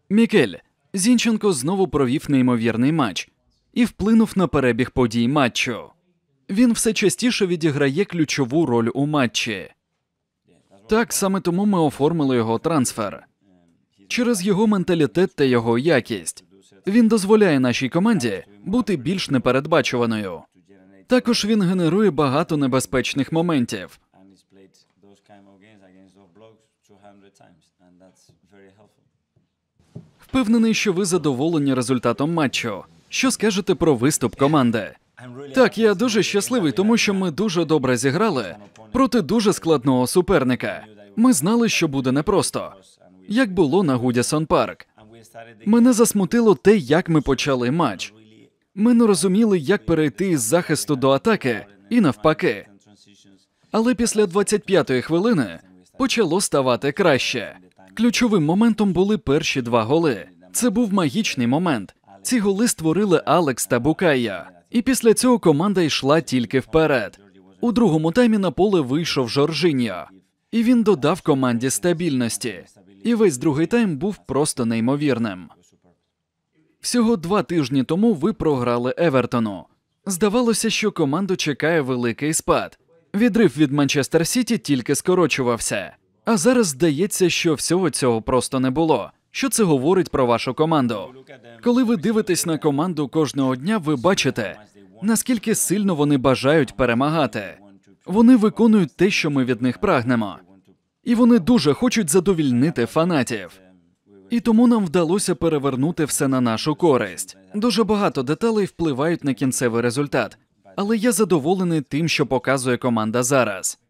Мікель, Зінченко знову провів неймовірний матч і вплинув на перебіг подій матчу. Він все частіше відіграє ключову роль у матчі. Так, саме тому ми оформили його трансфер. Через його менталітет та його якість. Він дозволяє нашій команді бути більш непередбачуваною. Також він генерує багато небезпечних моментів. Впевнений, що ви задоволені результатом матчу. Що скажете про виступ команди? Так, я дуже щасливий, тому що ми дуже добре зіграли проти дуже складного суперника. Ми знали, що буде непросто. Як було на Гудісон Парк. Мене засмутило те, як ми почали матч. Ми не розуміли, як перейти із захисту до атаки і навпаки. Але після 25-ї хвилини почало ставати краще. Ключовим моментом були перші 2 голи. Це був магічний момент. Ці голи створили Алекс та Букайо. І після цього команда йшла тільки вперед. У другому таймі на поле вийшов Жоржиньо. І він додав команді стабільності. І весь другий тайм був просто неймовірним. Всього 2 тижні тому ви програли Евертону. Здавалося, що команду чекає великий спад. Відрив від Манчестер Сіті тільки скорочувався. А зараз здається, що всього цього просто не було. Що це говорить про вашу команду? Коли ви дивитесь на команду кожного дня, ви бачите, наскільки сильно вони бажають перемагати. Вони виконують те, що ми від них прагнемо. І вони дуже хочуть задовільнити фанатів. І тому нам вдалося перевернути все на нашу користь. Дуже багато деталей впливають на кінцевий результат. Але я задоволений тим, що показує команда зараз.